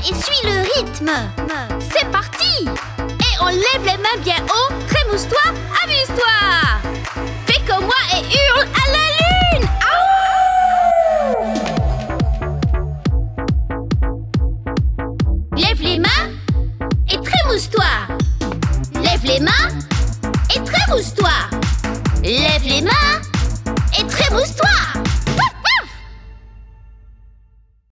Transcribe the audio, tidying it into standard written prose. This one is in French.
et suis le rythme. C'est parti! Et on lève les mains bien haut. Trémousse-toi, amuse-toi. Fais comme moi et hurle à la lune. Lève les mains et trémousse-toi. Lève les mains et trémousse-toi. Lève les mains et trémousse-toi.